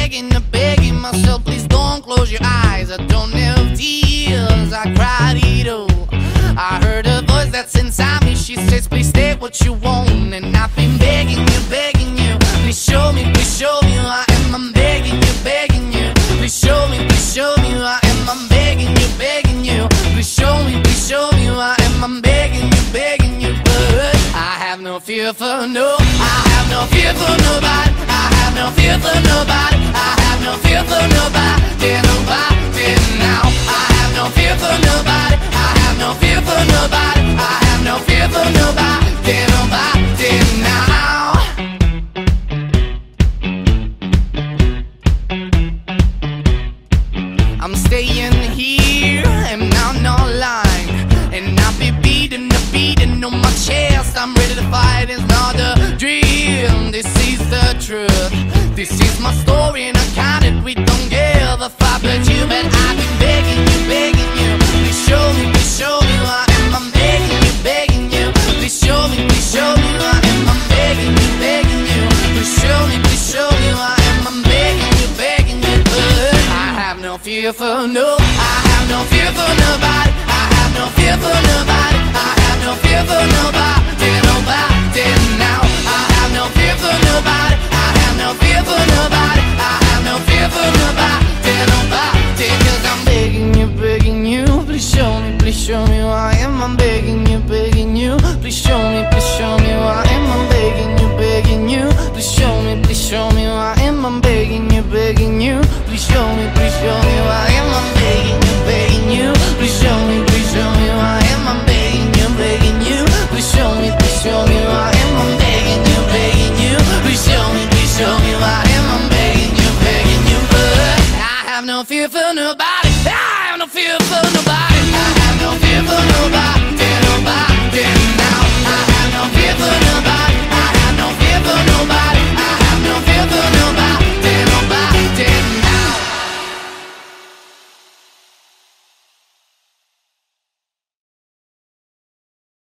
begging myself, please don't close your eyes. I don't have tears, I cried it all. I heard a voice that's inside me, she says, please say what you want. And I've been begging you, please show me who I am. I'm begging you, please show me who I am. I'm begging you, please show me who I am. I'm begging you, but I have no fear for I have no fear for nobody. I have no fear for nobody. I have no fear for nobody, nobody now. I have no fear for nobody. I have no fear for nobody. I have no fear for nobody, nobody now. I'm staying here and I'm not lying, and I'll be beating on my chest. I'm ready to fight, it's not a dream. This is the truth, this is my story, and I count it, we don't give a fuck but you. But I've been begging you, please show me who I am. I'm begging you, please show me who I am. I'm begging you, please show me who I am. I'm begging you, but I have no fear for I have no fear for nobody. I have no fear for nobody. I have no fear for nobody, nobody now. I have no fear for nobody. I have no fear for nobody. I have no fear for nobody, nobody, 'cause I'm begging